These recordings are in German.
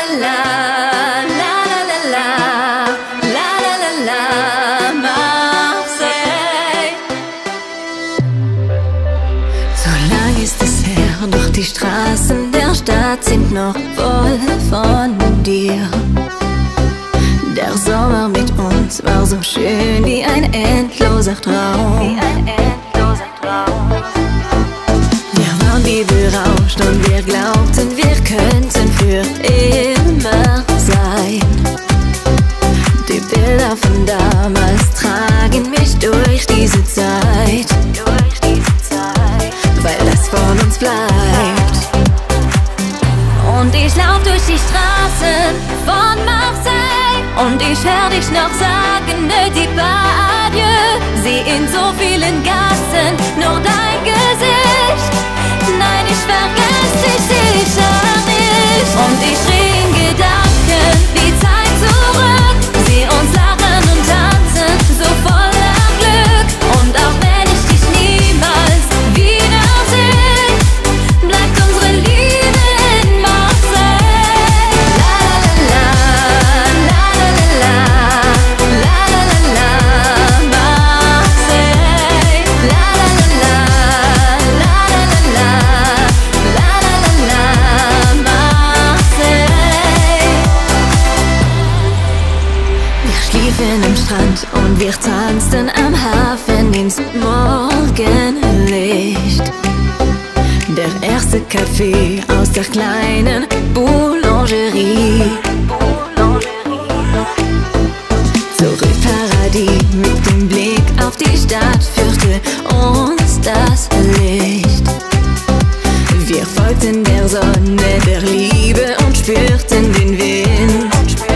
la la la la la la la la Marseille. So lang ist es her, doch die Straßen der Stadt sind noch voll von dir. Der Sommer mit uns war so schön wie ein endloser Traum. Wir waren wie berauscht und wir glaubten, wir könnten für immer sein. Die Bilder von damals tragen mich durch diese Zeit, weil das von uns bleibt. Und ich lauf durch die Straßen von Marseille und ich hör dich noch sagen, ne dis pas adieu. Sieh in so vielen Gassen nur dein Gesicht. Nein, ich vergess dich sicher nicht. Und ich dreh in Gedanken die Zeit zurück. Sieh uns lachen und tanzen, so voller Glück. Und auch wenn ich dich niemals wiederseh, bleibt unsere Liebe in Marseille. La la la la la la la la Marseille. La la la la la la Marseille. Wir schliefen am Strand und wir tanzten am Hafen ins Morgenlicht. Der erste Kaffee aus der kleinen Boulangerie. Zurück Paradies mit dem Blick auf die Stadt führte uns das Licht. Wir folgten der Sonne der Liebe und spürten den Wind.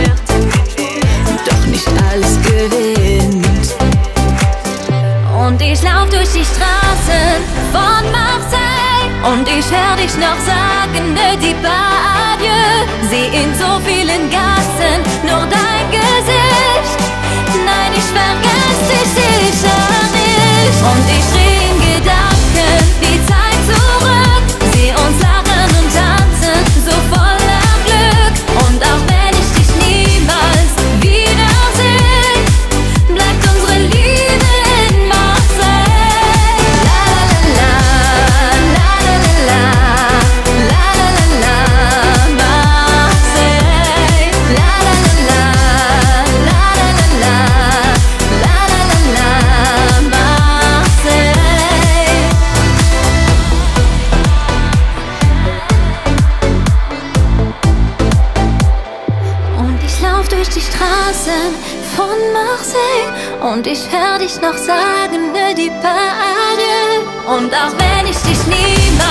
Doch nicht alles gewinnt. Und ich lauf durch die Straßen von Marseille und ich hör dich noch sagen, ne dis pas adieu. Sieh in so vielen Gassen nur dein Gesicht. Nein, ich vergess dich sicher nicht. Und ich dreh in Gedanken die Zeit zurück. Sieh uns lachen und tanzen, so voller Glück. Und auch wenn ich dich niemals wiederseh, bleibt unsere Liebe in Marseille. La la la la la la la Marseille. La la la la la Marseille. Und ich lauf durch die Straßen von Marseille und ich hör dich noch sagen, ne dis pas adieu. Und auch wenn ich dich niemals